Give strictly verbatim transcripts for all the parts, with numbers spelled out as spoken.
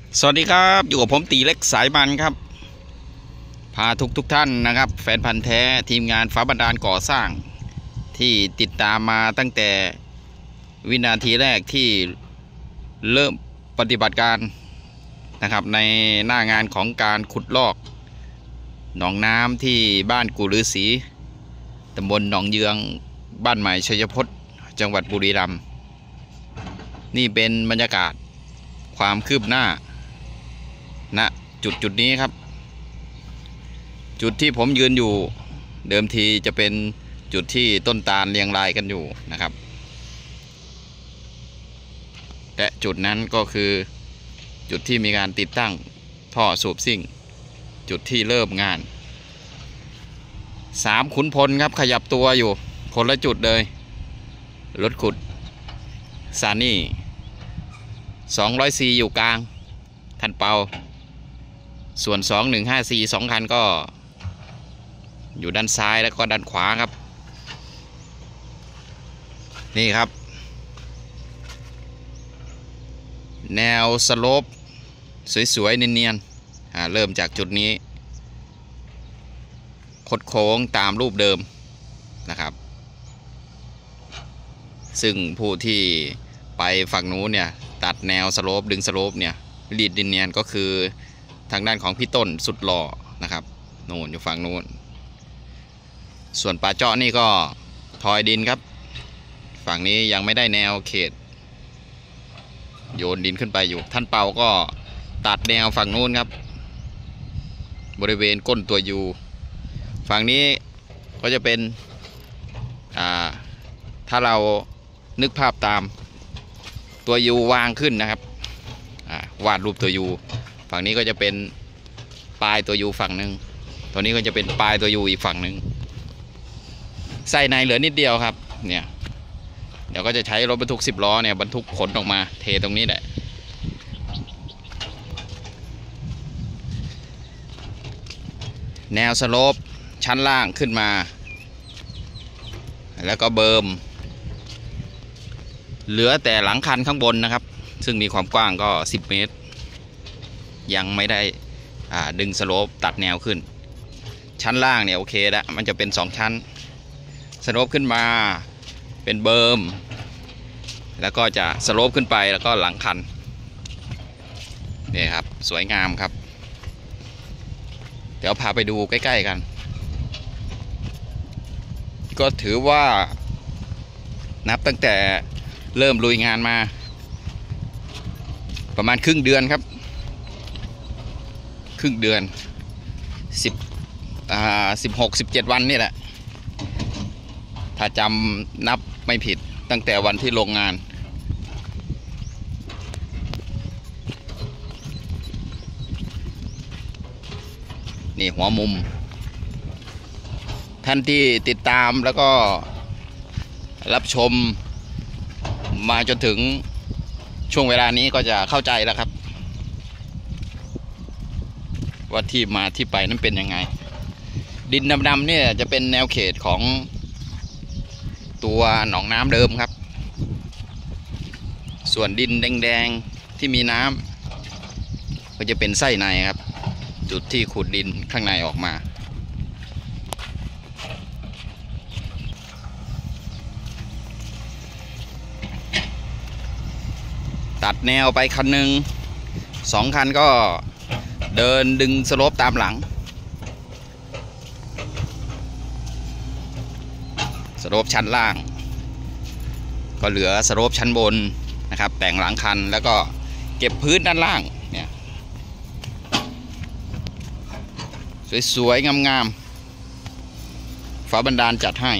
สวัสดีครับอยู่กับผมตีเล็กสายมันครับพาทุกทุกท่านนะครับแฟนพันธ์แท้ทีมงานฟ้าบันดาลก่อสร้างที่ติดตามมาตั้งแต่วินาทีแรกที่เริ่มปฏิบัติการนะครับในหน้างานของการขุดลอกหนองน้ำที่บ้านกูฤาษีตำบลหนองเยืองบ้านใหม่ชัยพจน์จังหวัดบุรีรัมย์นี่เป็นบรรยากาศความคืบหน้าณจุดจุดนี้ครับจุดที่ผมยืนอยู่เดิมทีจะเป็นจุดที่ต้นตาลเรียงรายกันอยู่นะครับและจุดนั้นก็คือจุดที่มีการติดตั้งท่อสูบซิ่งจุดที่เริ่มงานสามขุนพลครับขยับตัวอยู่คนละจุดเลยรถขุดซานี่สองร้อยซีอยู่กลางท่านเปาส่วนสองหนึ่งห้าสี่สองคันก็อยู่ด้านซ้ายแล้วก็ด้านขวาครับนี่ครับแนวสโลปสวยๆเนียนๆเริ่มจากจุดนี้คดโค้งตามรูปเดิมนะครับซึ่งผู้ที่ไปฝั่งนู้นเนี่ยตัดแนวสโลปดึงสโลปเนี่ยรีดดินเนียนก็คือทางด้านของพี่ต้นสุดหล่อนะครับโน่นอยู่ฝั่งนู้นส่วนป่าเจาะนี่ก็ทอยดินครับฝั่งนี้ยังไม่ได้แนวเขตโยนดินขึ้นไปอยู่ท่านเปาก็ตัดแนวฝั่งนู้นครับบริเวณก้นตัวยูฝั่งนี้ก็จะเป็นอ่าถ้าเรานึกภาพตามตัวยูวางขึ้นนะครับวาดรูปตัวยูฝั่งนี้ก็จะเป็นปลายตัวยูฝั่งหนึ่งตัวนี้ก็จะเป็นปลายตัวยูอีกฝั่งหนึ่งไส้ในเหลือนิดเดียวครับเนี่ยเดี๋ยวก็จะใช้รถบรรทุกสิบล้อเนี่ยบรรทุกขนออกมาเทตรงนี้แหละแนวสโลปชั้นล่างขึ้นมาแล้วก็เบิร์มเหลือแต่หลังคันข้างบนนะครับซึ่งมีความกว้างก็สิบเมตรยังไม่ได้ดึงสโลปตัดแนวขึ้นชั้นล่างเนี่ยโอเคแล้วมันจะเป็นสองชั้นสโลปขึ้นมาเป็นเบิร์มแล้วก็จะสโลปขึ้นไปแล้วก็หลังคันนี่ครับสวยงามครับเดี๋ยวพาไปดูใกล้ๆกันก็ถือว่านับตั้งแต่เริ่มลุยงานมาประมาณครึ่งเดือนครับครึ่งเดือนสิบอ่าสิบหกสิบเจ็ดวันนี่แหละถ้าจำนับไม่ผิดตั้งแต่วันที่ลงงานนี่หัวมุมท่านที่ติดตามแล้วก็รับชมมาจนถึงช่วงเวลานี้ก็จะเข้าใจแล้วครับว่าที่มาที่ไปนั้นเป็นยังไงดินดำๆเนี่ยจะเป็นแนวเขตของตัวหนองน้ำเดิมครับส่วนดินแดงๆที่มีน้ำก็จะเป็นไส้ในครับจุดที่ขุดดินข้างในออกมาตัดแนวไปคันหนึ่งสองคันก็เดินดึงสโลปตามหลังสโลปชั้นล่างก็เหลือสโลปชั้นบนนะครับแต่งหลังคันแล้วก็เก็บพื้นด้านล่างเนี่ยสวยๆงามๆฟ้าบันดาลจัดให้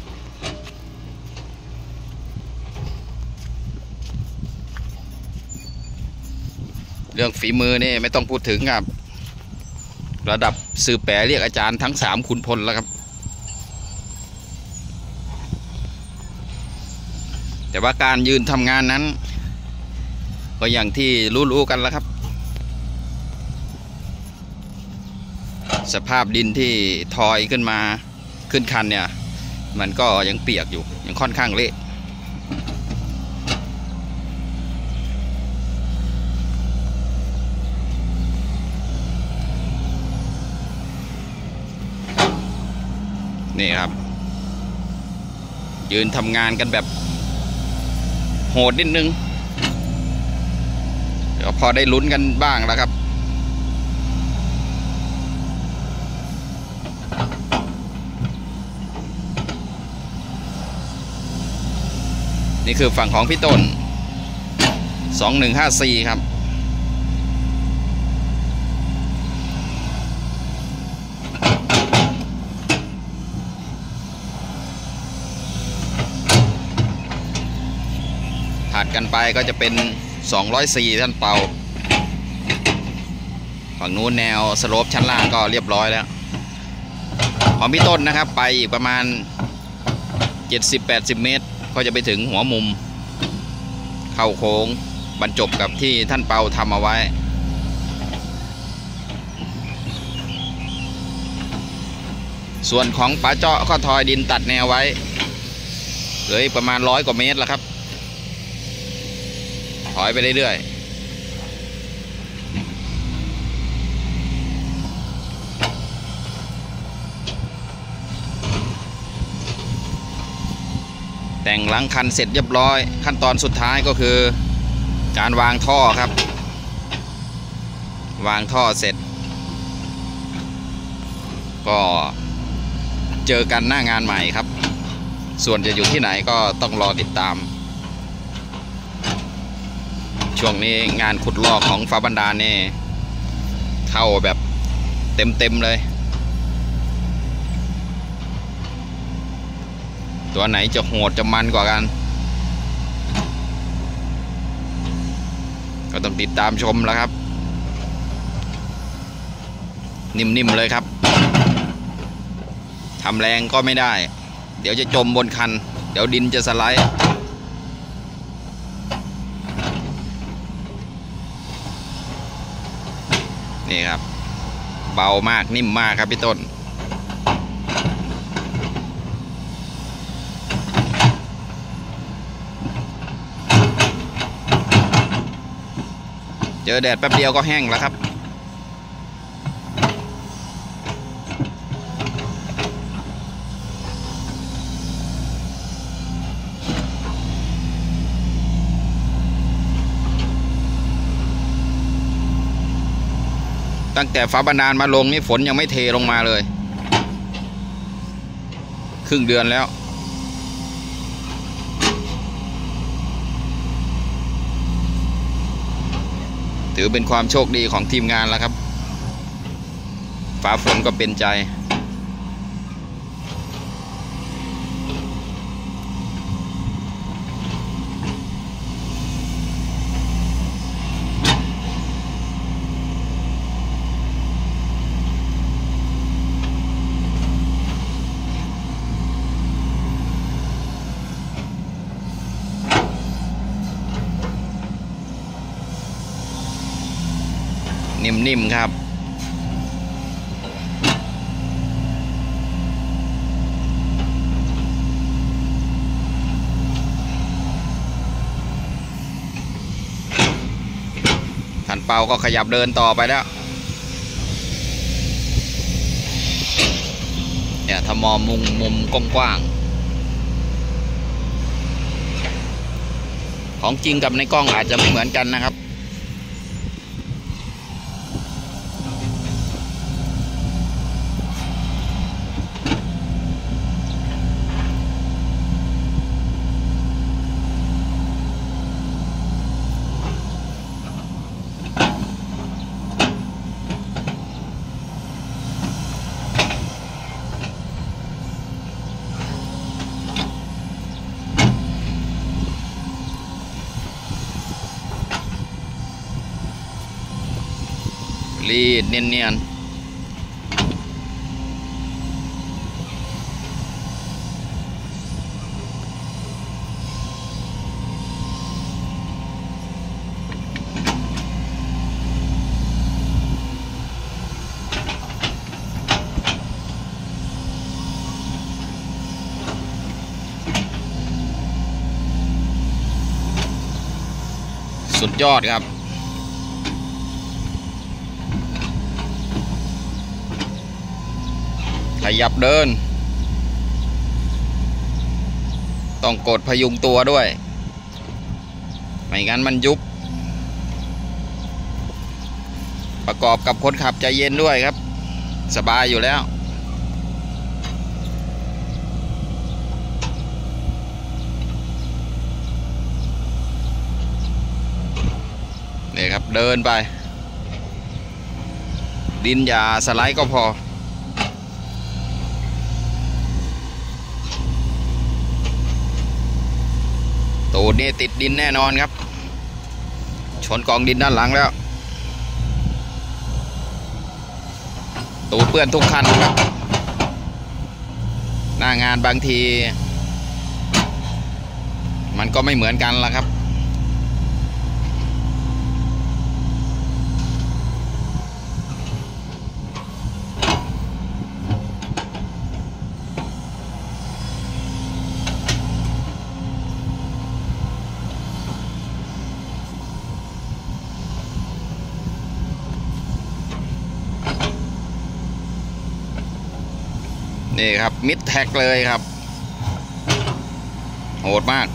เรื่องฝีมือนี่ไม่ต้องพูดถึงครับระดับสืบแปรเรียกอาจารย์ทั้งสามขุนพลแล้วครับแต่ว่าการยืนทำงานนั้นก็อย่างที่รู้ๆกันแล้วครับสภาพดินที่ทอยขึ้นมาขึ้นคันเนี่ยมันก็ยังเปียกอยู่ยังค่อนข้างเละนี่ครับยืนทำงานกันแบบโหดนิดนึงเดี๋ยวพอได้ลุ้นกันบ้างแล้วครับนี่คือฝั่งของพี่ต้นสองหนึ่งห้าสี่ครับถัดกันไปก็จะเป็นสองร้อยสี่ท่านเป่าฝั่งนู้นแนวสโลปชั้นล่างก็เรียบร้อยแล้วของพี่ต้นนะครับไปอีกประมาณ เจ็ดสิบ แปดสิบ เมตรก็จะไปถึงหัวมุมเข้าโค้งบรรจบกับที่ท่านเปาทำเอาไว้ส่วนของป๋าเจาะก็ทอยดินตัดแนวไว้เหลือประมาณร้อยกว่าเมตรแล้วครับถอยไปเรื่อยๆแต่งหลังคันเสร็จเรียบร้อยขั้นตอนสุดท้ายก็คือการวางท่อครับวางท่อเสร็จก็เจอกันหน้างานใหม่ครับส่วนจะอยู่ที่ไหนก็ต้องรอติดตามช่วงนี้งานขุดลอกของฟ้าบันดาลเนี่ยเข้าแบบเต็มๆเลยตัวไหนจะโหดจะมันกว่ากันก็ต้องติดตามชมแล้วครับนิ่มๆเลยครับทำแรงก็ไม่ได้เดี๋ยวจะจมบนคันเดี๋ยวดินจะสไลด์นี่ครับเบามากนิ่มมากครับพี่ต้นเจอแดดแป๊บเดียวก็แห้งแล้วครับตั้งแต่ฟ้าบันดาลมาลงนี่ฝนยังไม่เทลงมาเลยครึ่งเดือนแล้วถือเป็นความโชคดีของทีมงานแล้วครับฟ้าฝนก็เป็นใจนิ่มๆครับท่านเปาก็ขยับเดินต่อไปแล้วเนี่ยถ้ามองมุมมุมกว้างๆของจริงกับในกล้องอาจจะไม่เหมือนกันนะครับรีดเนียนๆสุดยอดครับขยับเดินต้องกดพยุงตัวด้วยไม่งั้นมันยุบประกอบกับคนขับใจเย็นด้วยครับสบายอยู่แล้วนี่ครับเดินไปดินอย่าสไลด์ก็พอตูดนี่ติดดินแน่นอนครับชนกองดินด้านหลังแล้วตูดเปื้อนทุกคันครับหน้างานบางทีมันก็ไม่เหมือนกันละครับนี่ครับมิดแท็กเลยครับโหดมาก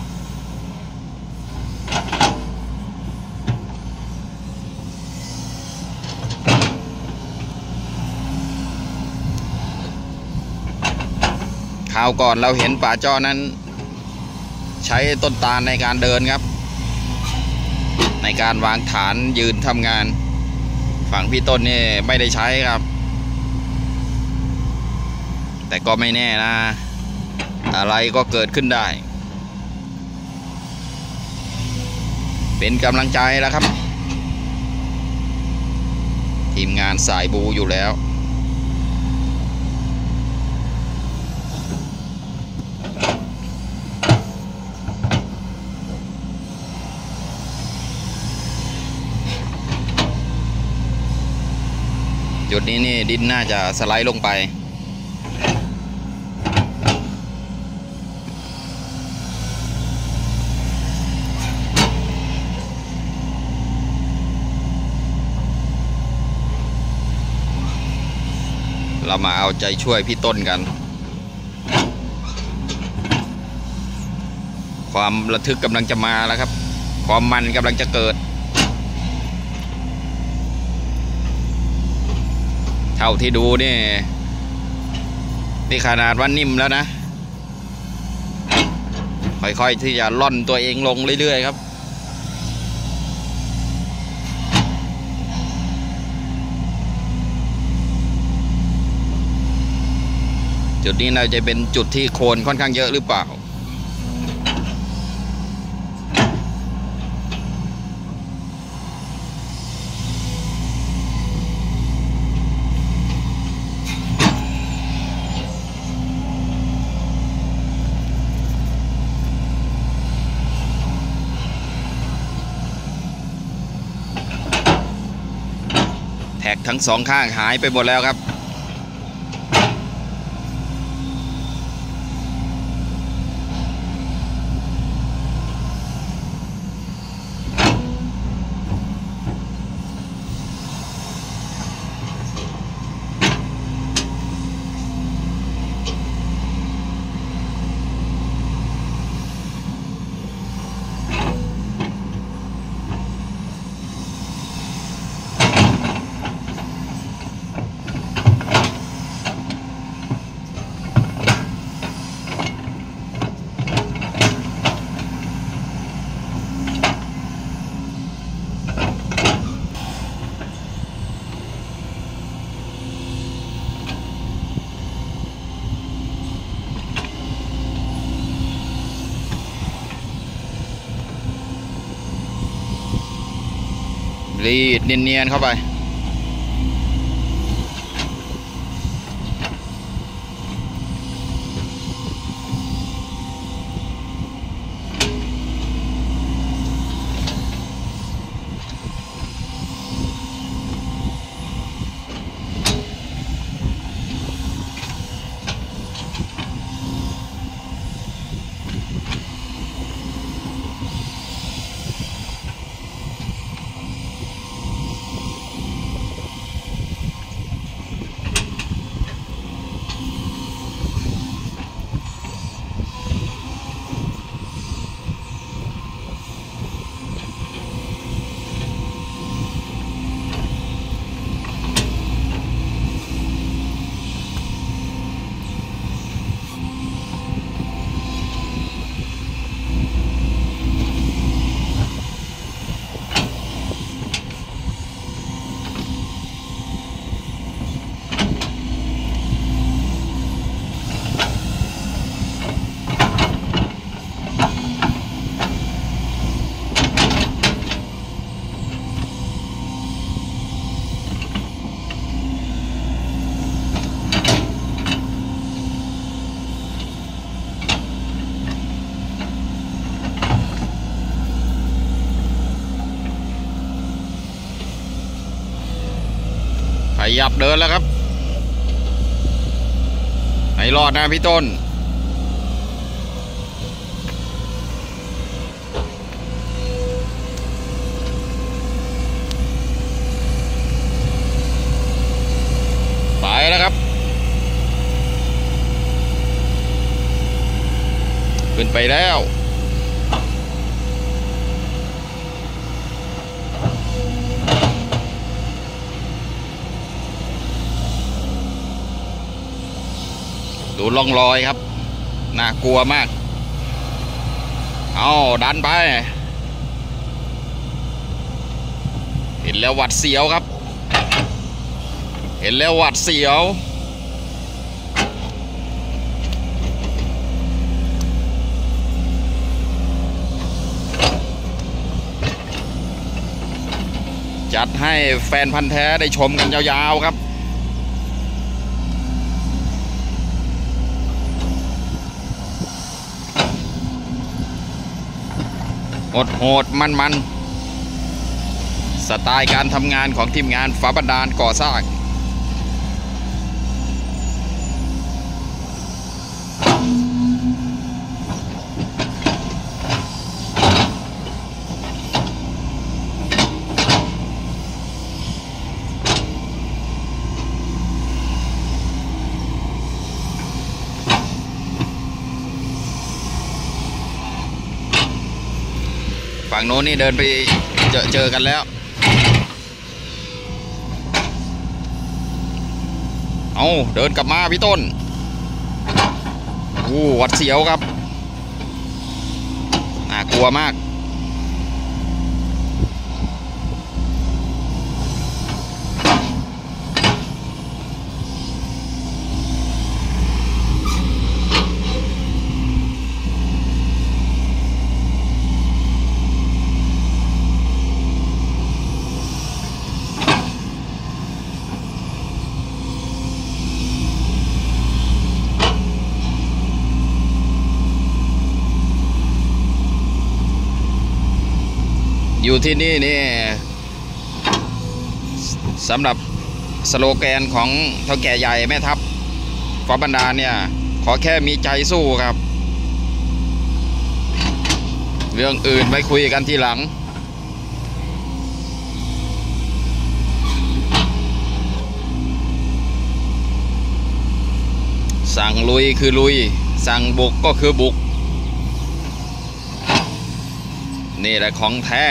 คราวก่อนเราเห็นป่าจ้อนั้นใช้ต้นตาลในการเดินครับในการวางฐานยืนทำงานฝั่งพี่ต้นนี่ไม่ได้ใช้ครับแต่ก็ไม่แน่นะอะไรก็เกิดขึ้นได้เป็นกำลังใจแล้วครับทีมงานสายบูอยู่แล้วจุดนี้นี่ดินน่าจะสไลด์ลงไปเรามาเอาใจช่วยพี่ต้นกันความระทึกกำลังจะมาแล้วครับความมันกำลังจะเกิดเท่าที่ดูนี่นี่ขนาดว่านิ่มแล้วนะค่อยๆที่จะล่อนตัวเองลงเรื่อยๆครับจุดนี้เราจะเป็นจุดที่โคลนค่อนข้างเยอะหรือเปล่าแท็กทั้งสองข้างหายไปหมดแล้วครับรีดเนียนๆเข้าไปยับเดินแล้วครับให้รอดนะพี่ต้นไปแล้วครับขึ้นไปแล้วดูร่องรอยครับน่ากลัวมากเอาดันไปเห็นแล้วหวัดเสียวครับเห็นแล้วหวัดเสียวจัดให้แฟนพันธุ์แท้ได้ชมกันยาวๆครับโหดโหดมันมันสไตล์การทำงานของทีมงานฝาบรรดาลก่อสร้างฝั่งโน้นนี่เดินไปเจอเจอกันแล้วเอาเดินกลับมาพี่ต้นโอ้หวัดเสียวครับน่ากลัวมากอยู่ที่นี่นี่สำหรับสโลแกนของเท่าแก่ใหญ่แม่ทัพฝาบรรดาลเนี่ยขอแค่มีใจสู้ครับเรื่องอื่นไปคุยกันทีหลังสั่งลุยคือลุยสั่งบุกก็คือบุกนี่แหละของแท้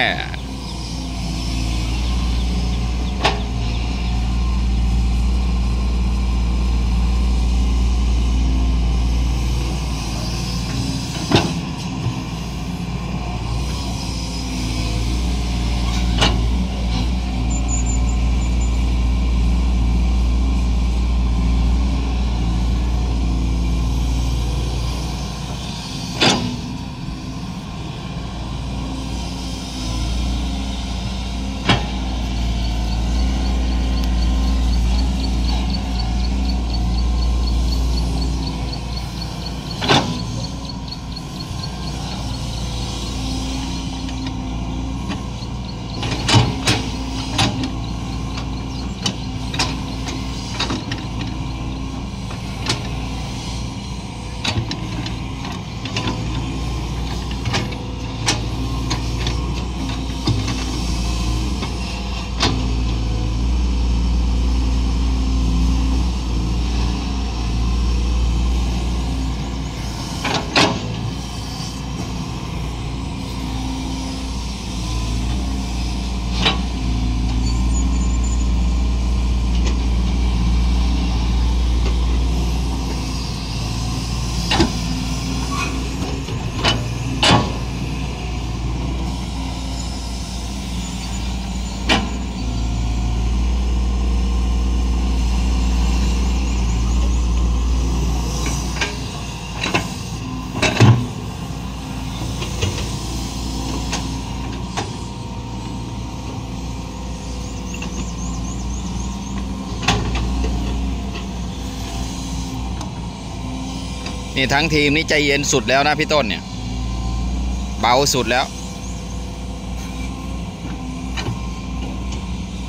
นี่ทั้งทีมนี้ใจเย็นสุดแล้วนะพี่ต้นเนี่ยเบาสุดแล้ว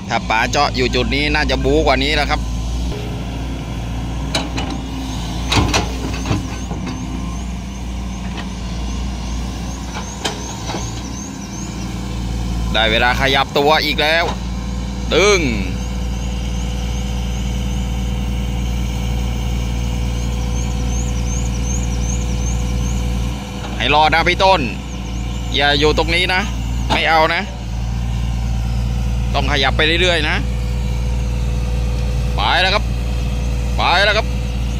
ถ้าป๋าเจาะอยู่จุดนี้น่าจะบู๊กว่านี้แล้วครับได้เวลาขยับตัวอีกแล้วตึงให้รอดนะพี่ต้นอย่าอยู่ตรงนี้นะไม่เอานะต้องขยับไปเรื่อยๆนะไปแล้วครับไปแล้วครับ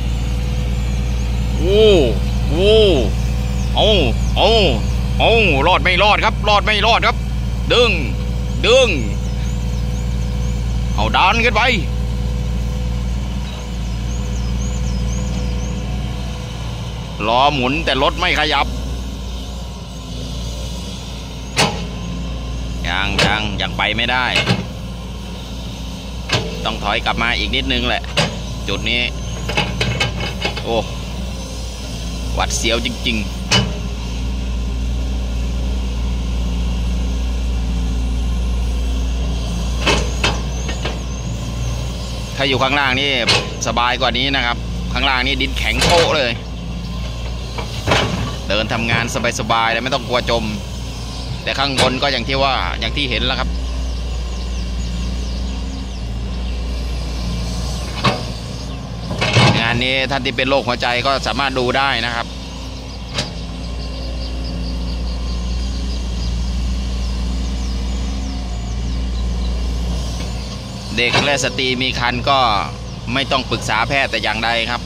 โอ้โอ้เอาเอาเอารอดไม่รอดครับรอดไม่รอดครับดึงดึงเอาดันขึ้นไปล้อหมุนแต่รถไม่ขยับยังยังยังไปไม่ได้ต้องถอยกลับมาอีกนิดนึงแหละจุดนี้โอ้หวัดเสียวจริงๆถ้าอยู่ข้างล่างนี่สบายกว่านี้นะครับข้างล่างนี่ดินแข็งโป๊ะเลยเดินทำงานสบายๆเลยไม่ต้องกลัวจมแต่ข้างบนก็อย่างที่ว่าอย่างที่เห็นแล้วครับงานนี้ท่านที่เป็นโรคหัวใจก็สามารถดูได้นะครับเด็กและสตรีมีครรภ์ก็ไม่ต้องปรึกษาแพทย์แต่อย่างใดครับ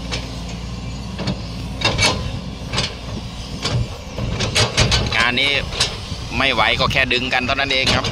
งานนี้ไม่ไหวก็แค่ดึงกันเท่านั้นเองครับ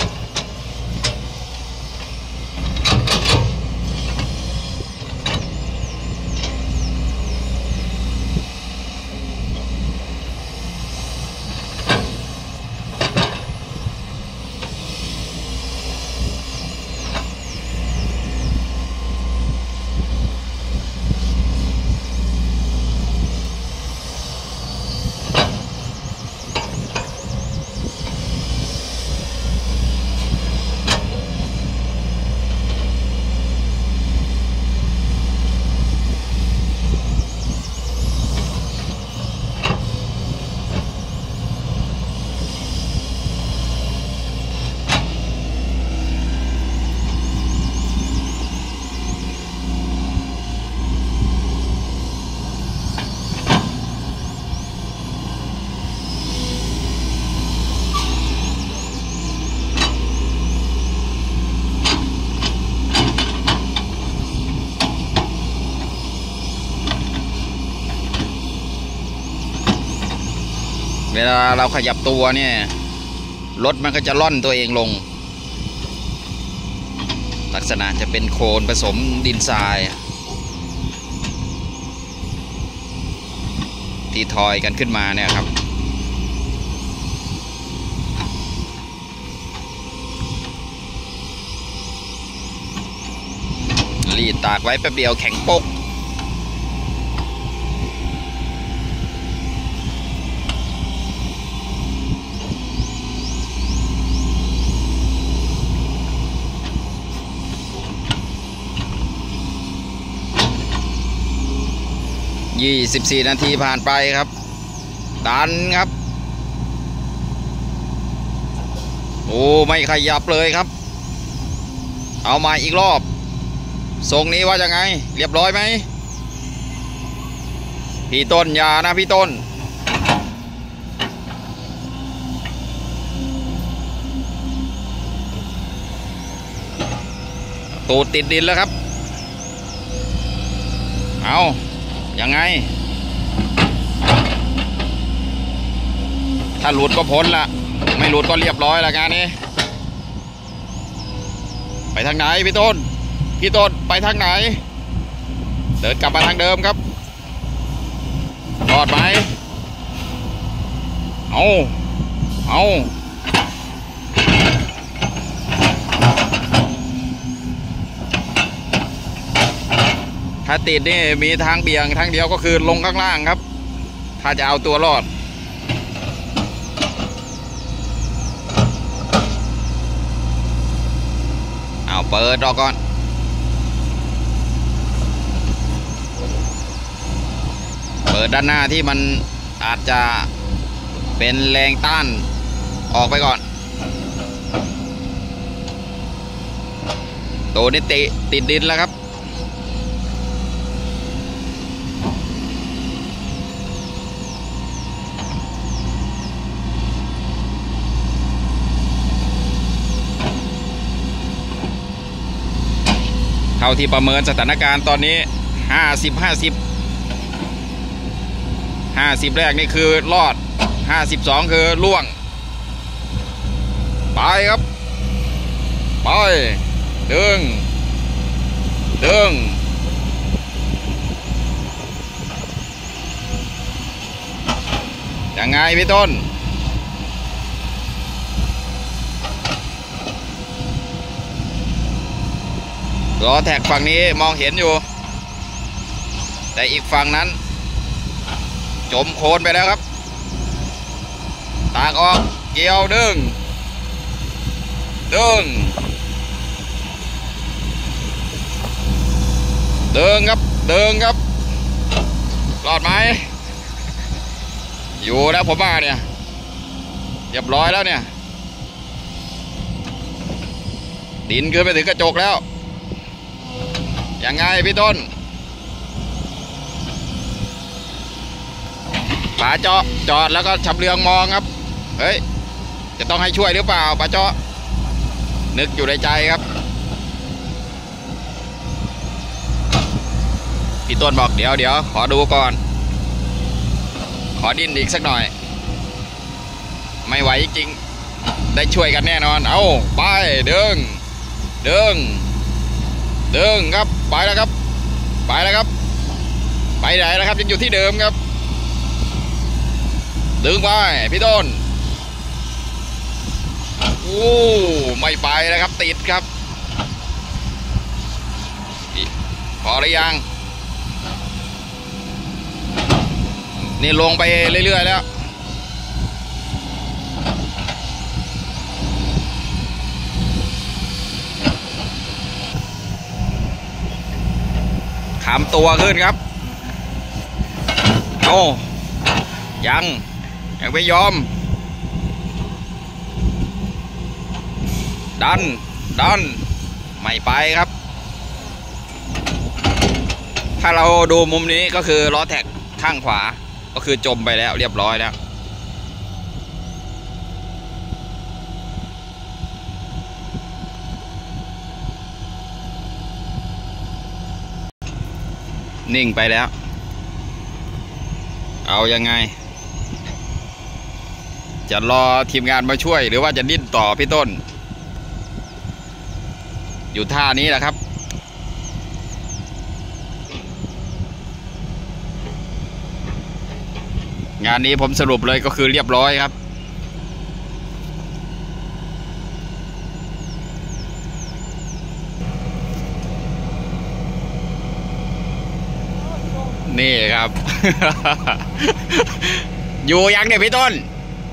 เวลาเราขยับตัวเนี่ยรถมันก็จะล่อนตัวเองลงลักษณะจะเป็นโคลนผสมดินทรายที่ทอยกันขึ้นมาเนี่ยครับรีดตากไว้แป๊บเดียวแข็งปกยี่สิบสี่นาทีผ่านไปครับดันครับโอ้ไม่ขยับเลยครับเอามาอีกรอบทรงนี้ว่าจะไงเรียบร้อยไหมพี่ต้นอย่านะพี่ต้นตูดติดดินแล้วครับเอายังไงถ้าหลุดก็พ้นละไม่หลุดก็เรียบร้อยละงานนี้ไปทางไหนพี่ต้นพี่ต้นไปทางไหนเดินกลับมาทางเดิมครับรอดไหมเอาเอาถ้าติดนี่มีทางเบี่ยงทางเดียวก็คือลงข้างล่างครับถ้าจะเอาตัวรอดเอาเปิดออกก่อนเปิดด้านหน้าที่มันอาจจะเป็นแรงต้านออกไปก่อนตัวนี้ติติดดินแล้วครับเท่าที่ประเมินสถานการณ์ตอนนี้ห้าสิบ ห้าสิบ ห้าสิบแรกนี่คือรอดห้าสิบสองคือล่วงไปครับไปดึงดึงยังไงพี่ต้นล้อแท็กฝั่งนี้มองเห็นอยู่แต่อีกฝั่งนั้นจมโคลนไปแล้วครับตากออกเกี่ยวดึงดึงดึงครับดึงครับรอดไหมอยู่แล้วผมมาเนี่ยเรียบร้อยแล้วเนี่ยดินขึ้นไปถึงกระจกแล้วยังไงพี่ต้นป๋าเจาะจอดแล้วก็ชำเลืองมองครับเฮ้ยจะต้องให้ช่วยหรือเปล่าป๋าเจาะนึกอยู่ในใจครับพี่ต้นบอกเดี๋ยวเดี๋ยวขอดูก่อนขอดิ้นอีกสักหน่อยไม่ไหวจริงได้ช่วยกันแน่นอนเอาไปดึงดึงดึงครับไปแล้วครับไปแล้วครับไปไหนแล้วครับยังอยู่ที่เดิมครับดึงไปพี่ต้นโอ้ไม่ไปนะครับติดครับพอหรือยังนี่ลงไปเรื่อยๆแล้วขำตัวขึ้นครับโอ้ยังยังไม่ยอมดันดันไม่ไปครับถ้าเราดูมุมนี้ก็คือล้อแท็กข้างขวาก็คือจมไปแล้วเรียบร้อยแล้วนิ่งไปแล้วเอายังไงจะรอทีมงานมาช่วยหรือว่าจะดิ้นต่อพี่ต้นอยู่ท่านี้แหละครับงานนี้ผมสรุปเลยก็คือเรียบร้อยครับนี่ครับ อยู่ยังเนี่ยพี่ต้น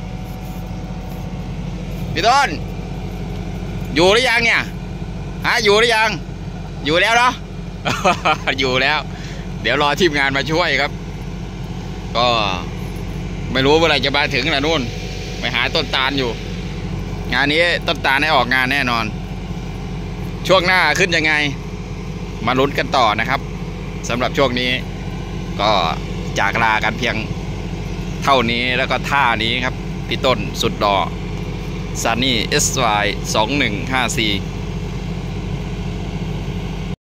พี่ต้นอยู่หรือยังเนี่ยฮะอยู่หรือยังอยู่แล้วเนาะ อยู่แล้วเดี๋ยวรอทีมงานมาช่วยครับก็ไม่รู้เมื่อไหร่จะมาถึงนะนู่นไปหาต้นตาลอยู่งานนี้ต้นตาลให้ออกงานแน่นอนช่วงหน้าขึ้นยังไงมาลุ้นกันต่อนะครับสำหรับช่วงนี้ก็จากลากันเพียงเท่านี้แล้วก็ท่านี้ครับพี่ต้นสุดหล่อซันนี่ เอส วาย สองหนึ่งห้าสี่